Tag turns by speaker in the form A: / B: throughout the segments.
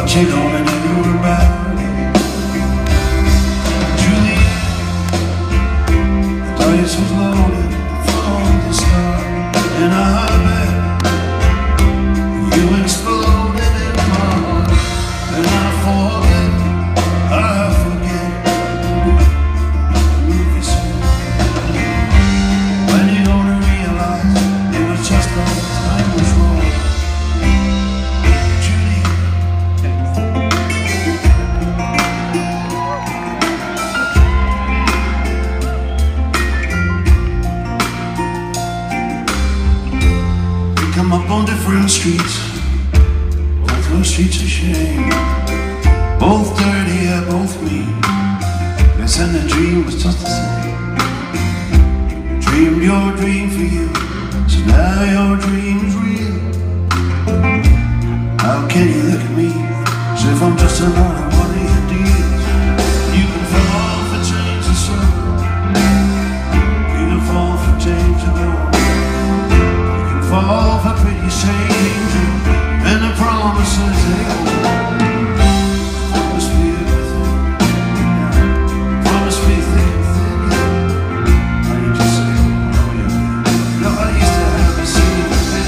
A: What you gonna do about it? Juliet, the dice was loaded from the start, and I bet you exploded in my heart. And I forget movie scene. When you gonna realize it was just all the time was wrong? Come up on different streets, both those streets of shame, both dirty, yeah, both mean. Yes, and the dream was just the same. Dreamed your dream for you, so now your dream's real. How can you look at me as if I'm just another one of your deals? You can fall for change and circle, you can fall for change and go. Fall for pretty change and the promises they hold. Promise me everything, promise me thick and thin. I need to say, oh yeah. You know, I used to have a scene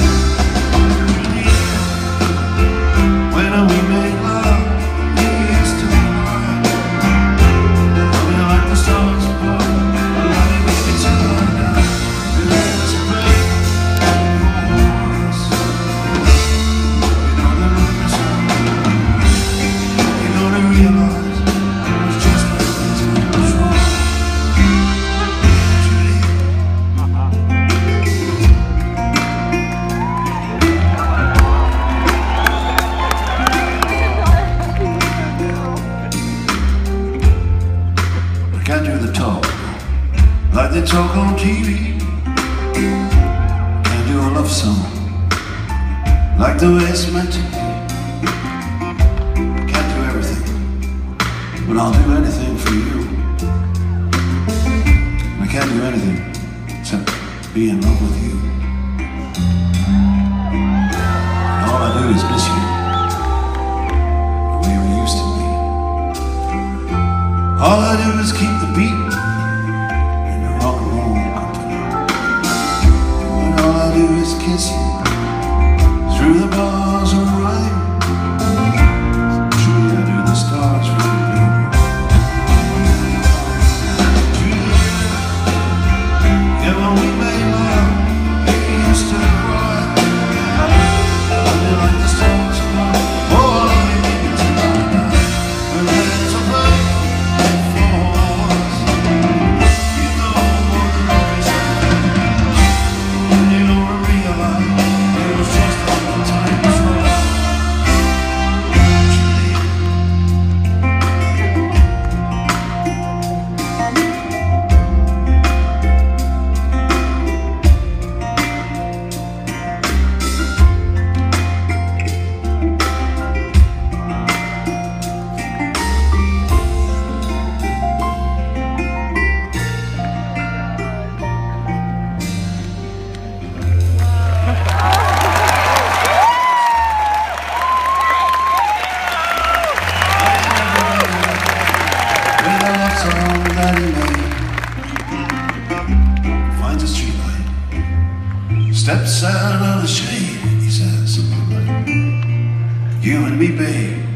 A: when we made love. You used to cry. I mean, like the stars above, I like it till I die. And there's a place. Can't do the talk like they talk on TV. Can't do a love song like the way it's meant to be. Can't do everything, but I'll do anything for you. I can't do anything except be in love with you. And all I do is miss you the way we used to be. All I do is keep the beat in the rock and roll company. And all I do is kiss you through the bars of rhyme. Truly I do the stars for you, baby. Yeah, when we made love, you used to cry. I feel like the stars above. Oh, I love you, baby, till I die. And there's a place for us. You know more than always have. And you don't realize it was just all the time was wrong. Song that he made finds a streetlight, steps out of the shade, he says something like, you and me, babe.